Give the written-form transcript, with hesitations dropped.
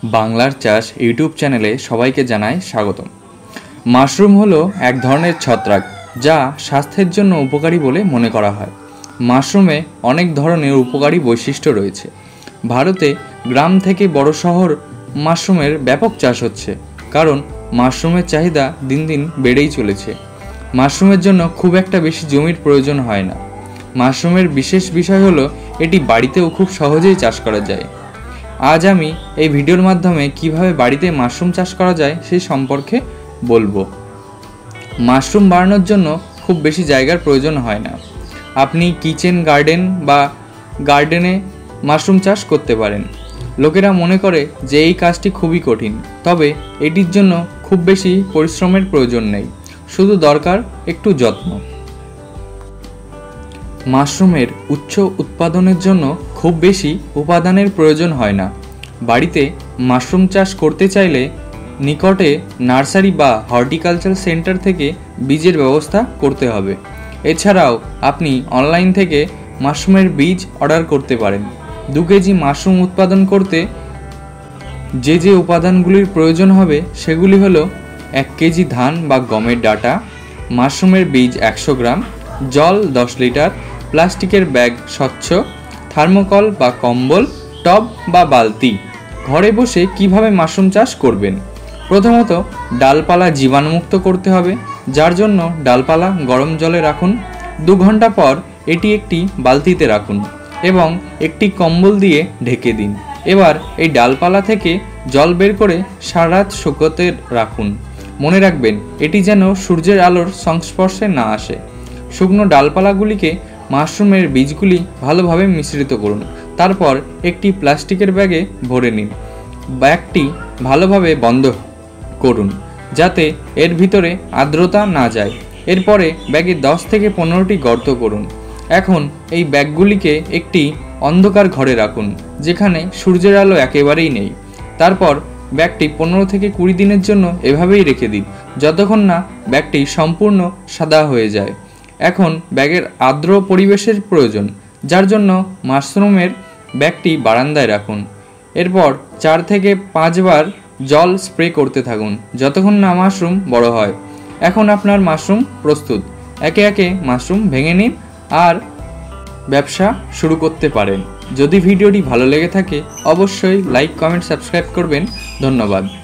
বাংলার চাষ ইউটিউব চ্যানেলে সবাইকে জানাই স্বাগতম। মাশরুম হলো এক ধরনের ছত্রাক যা স্বাস্থ্যের জন্য উপকারী বলে মনে করা হয়। মাশরুমে অনেক ধরনের উপকারী বৈশিষ্ট্য রয়েছে। ভারতে গ্রাম থেকে বড় শহর মাশরুমের ব্যাপক চাষ হচ্ছে, কারণ মাশরুমের চাহিদা দিন দিন বেড়েই চলেছে। মাশরুমের জন্য খুব একটা বেশি জমির প্রয়োজন হয় না। মাশরুমের বিশেষ বিষয় হলো এটি বাড়িতেও খুব সহজেই চাষ করা যায়। আজ আমি এই ভিডিওর মাধ্যমে কিভাবে বাড়িতে মাশরুম চাষ করা যায় সেই সম্পর্কে বলবো। মাশরুম বাড়ানোর জন্য খুব বেশি জায়গার প্রয়োজন হয় না। আপনি কিচেন গার্ডেন বা গার্ডেনে মাশরুম চাষ করতে পারেন। লোকেরা মনে করে যে এই কাজটি খুবই কঠিন, তবে এটির জন্য খুব বেশি পরিশ্রমের প্রয়োজন নেই, শুধু দরকার একটু যত্ন। মাশরুমের উচ্চ উৎপাদনের জন্য খুব বেশি উপাদানের প্রয়োজন হয় না। বাড়িতে মাশরুম চাষ করতে চাইলে নিকটে নার্সারি বা হর্টিকালচার সেন্টার থেকে বীজের ব্যবস্থা করতে হবে। এছাড়াও আপনি অনলাইন থেকে মাশরুমের বীজ অর্ডার করতে পারেন। 2 কেজি মাশরুম উৎপাদন করতে যে উপাদানগুলির প্রয়োজন হবে সেগুলি হলো 1 কেজি ধান বা গমের ডাঁটা, মাশরুমের বীজ 100 গ্রাম, জল 10 লিটার, প্লাস্টিকের ব্যাগ স্বচ্ছ, থার্মোকল বা কম্বল, টব বা বালতি। ঘরে বসে কিভাবে মাশরুম চাষ করবেন? প্রথমত ডালপালা জীবাণুমুক্ত করতে হবে, যার জন্য ডালপালা গরম জলে রাখুন। 2 ঘন্টা পর এটি একটি বালতিতে রাখুন এবং একটি কম্বল দিয়ে ঢেকে দিন। এবার এই ডালপালা থেকে জল বের করে সারা রাত শুকোতে রাখুন। মনে রাখবেন এটি যেন সূর্যের আলোর সংস্পর্শে না আসে। শুকনো ডালপালাগুলিকে মাশরুমের বীজগুলি ভালোভাবে মিশ্রিত করুন। তারপর একটি প্লাস্টিকের ব্যাগে ভরে নিন। ব্যাগটি ভালোভাবে বন্ধ করুন যাতে এর ভিতরে আর্দ্রতা না যায়। এরপরে ব্যাগে 10 থেকে 15টি গর্ত করুন। এখন এই ব্যাগগুলিকে একটি অন্ধকার ঘরে রাখুন, যেখানে সূর্যের আলো একেবারেই নেই। তারপর ব্যাগটি 15 থেকে 20 দিনের জন্য এভাবেই রেখে দিন, যতক্ষণ না ব্যাগটি সম্পূর্ণ সাদা হয়ে যায়। এখন ব্যাগের আর্দ্র পরিবেশের প্রয়োজন, যার জন্য মাশরুমের ব্যাগটি বারান্দায় রাখুন। এরপর 4 থেকে 5 বার জল স্প্রে করতে থাকুন যতক্ষণ না মাশরুম বড় হয়। এখন আপনার মাশরুম প্রস্তুত। একে একে মাশরুম ভেঙে নিন আর ব্যবসা শুরু করতে পারেন। যদি ভিডিওটি ভালো লেগে থাকে অবশ্যই লাইক, কমেন্ট, সাবস্ক্রাইব করবেন। ধন্যবাদ।